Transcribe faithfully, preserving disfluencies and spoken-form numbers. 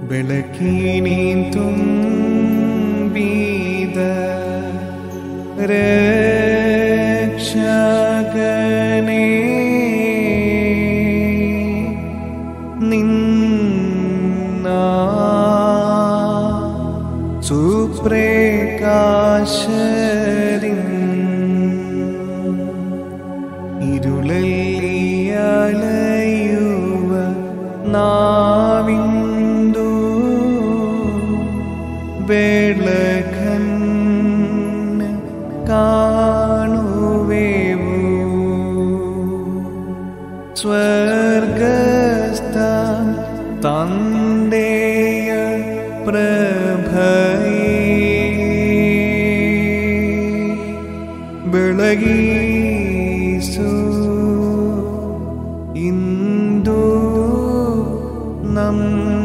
ಬೆಳಕಿನಿ ತುಂಬಿದ ರಕ್ಷಕನೇ ನಿನ್ನ ಸುಪ್ರಕಾಶದಿಂದ ഇരുളല്ലി അലയുവ നാവിന്ദു ಬೆಳಕನ್ನು കാണുവേവു ಸ್ವರ್ಗಸ್ಥ ತಂದೆಯ പ്രഭയേ ಬೆಳಗಿಸು ಇಂದು ನಮ್ಮ